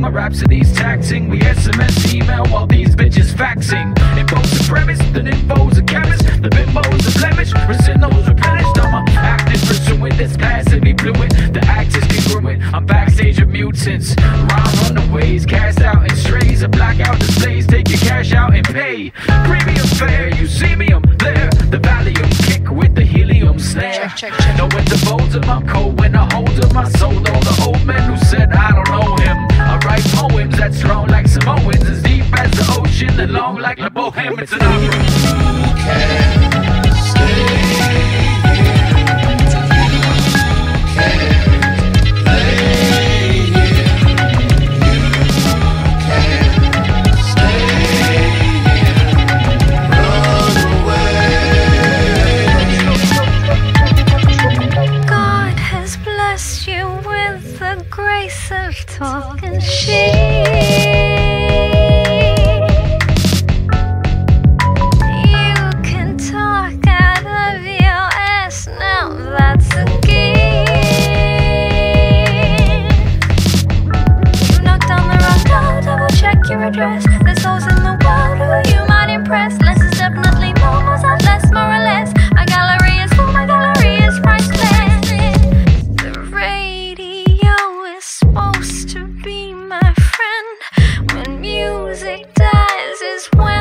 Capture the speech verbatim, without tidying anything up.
My rhapsody's taxing. We S M S email while these bitches faxing. Info's a premise, then info's a chemist. The bimbo's a blemish, Racino's replenished. I'm a active pursuing this passively fluent. The act is congruent, I'm backstage of mutants. Rhyme runaways, cast out in strays. A blackout displays, take your cash out and pay. Premium fare, you see me, I'm there. The Valium kick with the helium snare. Check, check, check. Know when to fold him, I'm cold when I hold him. I sold all the old men who said I don't know him. I write poems that strong like Samoans, as deep as the ocean and long like the Bohem. It's an the grace of talking shit. You can talk out of your ass now, that's a gift. You knocked on the wrong door, double check your address. There's those in the world who you might impress. Less is definitely more, more's not less, more or less. My gallery is full, my gallery is priceless. Supposed to be my friend. When music dies is when